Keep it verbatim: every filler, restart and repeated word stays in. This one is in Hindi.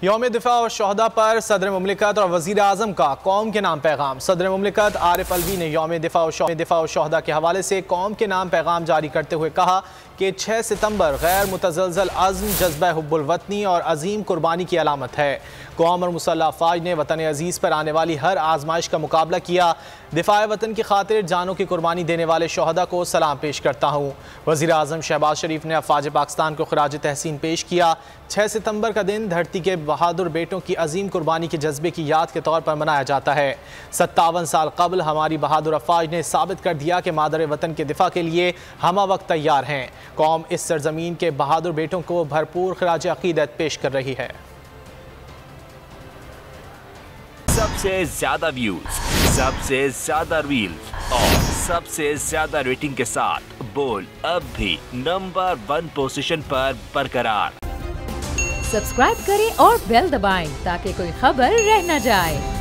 यौम दिफा और शहदा पर सदर मुमलिकत और वज़ीर आज़म का कौम के नाम पैगाम। सदर मुमलिकत आरिफ अलवी ने यौम दिफा और दिफा और शहदा के हवाले से कौम के नाम पैगाम जारी करते हुए कहा कि छः सितंबर गैर मुतज़लज़ल अज़्म, जज्बा हुब्बुल वतनी और अजीम कुर्बानी की अलामत है। कौम और मुसल्लह अफ़वाज ने वतन अज़ीज़ पर आने वाली हर आजमाइश का मुकाबला किया। दिफाए वतन की खातिर जानों की कुर्बानी देने वाले शहदा को सलाम पेश करता हूँ। वज़ीर आज़म शहबाज शरीफ ने अफ़वाज पाकिस्तान को खराज तहसीन पेश किया। छः सितंबर का दिन धरती के बहादुर बेटों की अजीम कुर्बानी के जज्बे की याद के तौर पर मनाया जाता है। सत्तावन साल कबल हमारी बहादुर अफ़वाज ने साबित कर दिया कि मादर वतन के दिफा के लिए हम वक्त तैयार हैं। कौम इस सरजमीन के बहादुर बेटों को भरपूर खराज अकीदत पेश कर रही है। सबसे ज्यादा व्यूज, सबसे ज्यादा रील्स और सबसे ज्यादा रेटिंग के साथ बोल्ड अब भी नंबर वन पोजीशन पर बरकरार। सब्सक्राइब करें और बेल दबाएं ताकि कोई खबर रह न जाए।